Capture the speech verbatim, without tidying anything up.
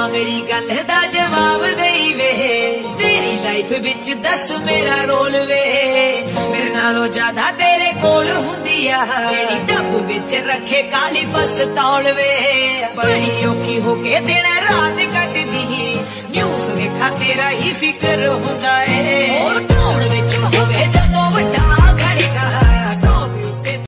मेरी गल दा जवाब दई वे, तेरी लाइफ विच दस मेरा रोल वे। मेरे नालों ज्यादा तेरे कोल हुंदी आ, जेड़ी डब विच रखे काली पस्तौल वे। बड़ी औखी होके दिन रात कटदी, न्यूज़ वेखा तेरा ही फिक्र हुंदा है। और टाउन विच